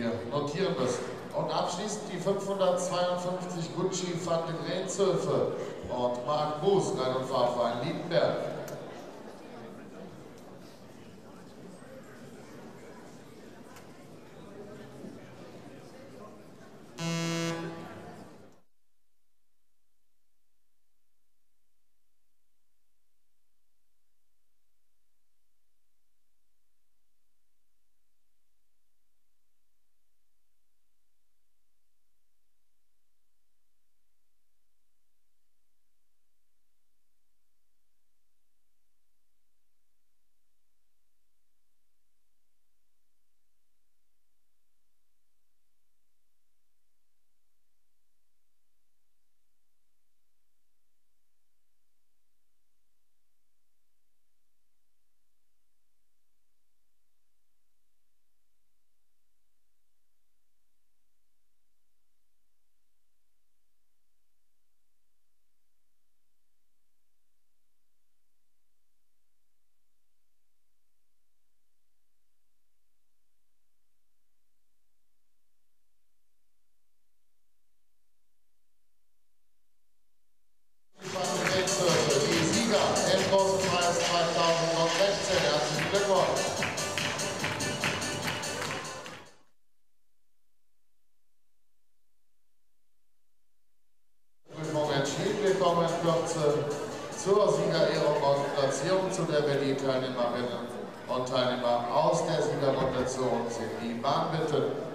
hier notieren müssen. Und abschließend die 552 Gucci van de Greenzhöfe und Marc Buß, Reit- und Fahrverein Liebenberg. Die Sieger im Großen Preis 2016. Herzlichen Glückwunsch. Prüfung entschieden. Wir kommen in Kürze zur Siegerehrung und Platzierung, zu der wir die Teilnehmerinnen und Teilnehmer aus der Siegerrotation in die Bahn bitten.